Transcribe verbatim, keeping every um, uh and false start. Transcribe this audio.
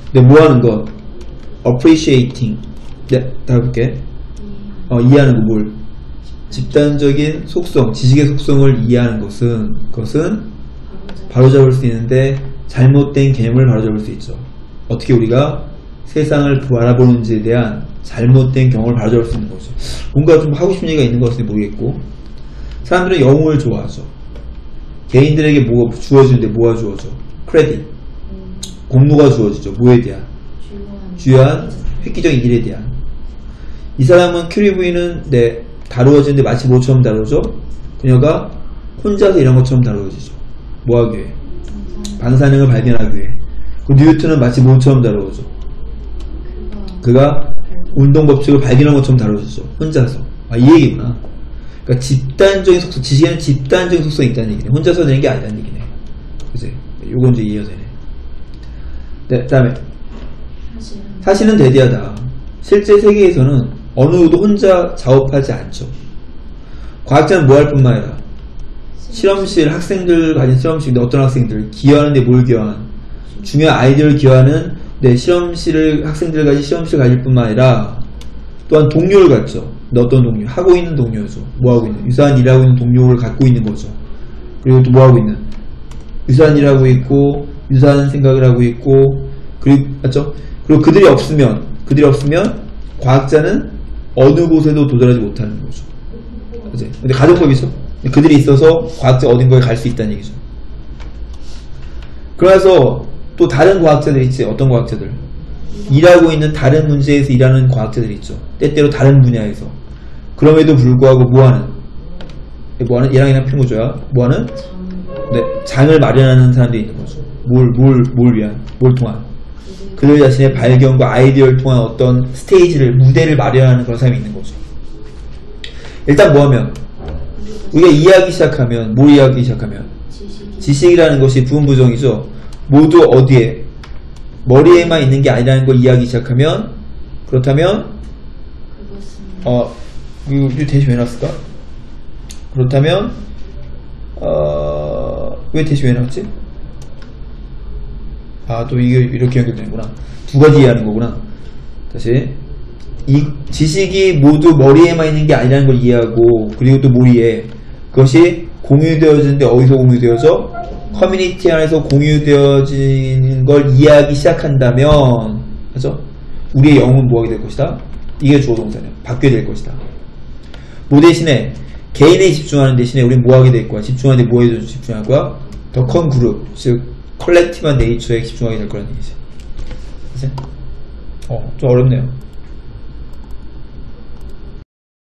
근데 뭐 하는 것? appreciating. 네, 다시 볼게. 어, 이해하는 거 뭘? 집단적인 속성, 지식의 속성을 이해하는 것은, 그것은 바로잡을 수 있는데 잘못된 개념을 바로잡을 수 있죠. 어떻게 우리가 세상을 바라보는지에 대한 잘못된 경험을 바로잡을 수 있는 거죠. 뭔가 좀 하고 싶은 얘기가 있는 것 같은지 모르겠고, 사람들은 영웅을 좋아하죠. 개인들에게 뭐가 주어지는데 뭐가 주어져? 크레딧. 공로가 주어지죠. 뭐에 대한? 주요한 획기적인 일에 대한. 이 사람은 큐리 부인은 네, 다루어지는데 마치 뭐처럼 다루어져? 그녀가 혼자서 일한 것처럼 다루어지죠. 뭐하기 위해? 방사능을 발견하기 위해. 그 뉴턴은 마치 뭐처럼 다루어져? 그가 운동법칙을 발견한 것처럼 다루어지죠. 혼자서. 아, 이 얘기구나. 그러니까 집단적인 속성, 지식에는 집단적인 속성이 있다는 얘기네. 혼자서 되는 게 아니라는 얘기네. 그치? 요건 이제 이해가 되네. 네, 그 다음에 사실은 대대하다. 실제 세계에서는 어느 누구도 혼자 작업하지 않죠. 과학자는 뭐 할 뿐만 아니라 실험실, 학생들 가진 실험실인데 어떤 학생들? 기여하는데 뭘 기여한? 중요한 아이디어를 기여하는 네, 실험실을 학생들 가진 실험실 가질 뿐만 아니라 또한 동료를 갖죠. 근데 어떤 동료? 하고 있는 동료죠. 뭐 하고 있는? 유사한 일하고 있는 동료를 갖고 있는 거죠. 그리고 또 뭐 하고 있는? 유사한 일하고 있고 유사한 생각을 하고 있고 그리고 맞죠? 그리고 그들이 없으면 그들이 없으면 과학자는 어느 곳에도 도달하지 못하는 거죠. 그치? 근데 가정법이죠. 그들이 있어서 과학자 어딘가에 갈 수 있다는 얘기죠. 그래서 또 다른 과학자들 있지. 어떤 과학자들? 일하고 있는 다른 문제에서 일하는 과학자들이 있죠. 때때로 다른 분야에서. 그럼에도 불구하고 뭐하는? 뭐하는? 얘랑 얘랑 필모조야. 뭐하는? 네, 장을 마련하는 사람들이 있는 거죠. 뭘, 뭘, 뭘 위한? 뭘 통한? 그들 자신의 발견과 아이디어를 통한 어떤 스테이지를, 무대를 마련하는 그런 사람이 있는 거죠. 일단 뭐하면? 우리가 이해하기 시작하면, 뭘 이해하기 시작하면? 지식이라는 것이 부분부정이죠. 모두 어디에? 머리에만 있는 게 아니라는 걸 이해하기 시작하면, 그렇다면, 어, 이거 대신 왜 놨을까? 그렇다면, 어, 왜 대신 왜 놨지? 아, 또 이게 이렇게 연결되는구나. 두 가지 이해하는 거구나. 다시. 이 지식이 모두 머리에만 있는 게 아니라는 걸 이해하고, 그리고 또 뭘 이해해? 그것이 공유되어지는데 어디서 공유되어져? 커뮤니티 안에서 공유되어지는 걸 이해하기 시작한다면, 그죠? 우리의 영은 뭐하게 될 것이다? 이게 주어 동사냐. 바뀌게 될 것이다. 뭐 대신에, 개인에 집중하는 대신에 우리는 뭐하게 될 거야? 집중하는데 뭐에 집중할 거야? 더 큰 그룹, 즉, 컬렉티브한 네이처에 집중하게 될 거라는 얘기지. 그치? 어, 좀 어렵네요.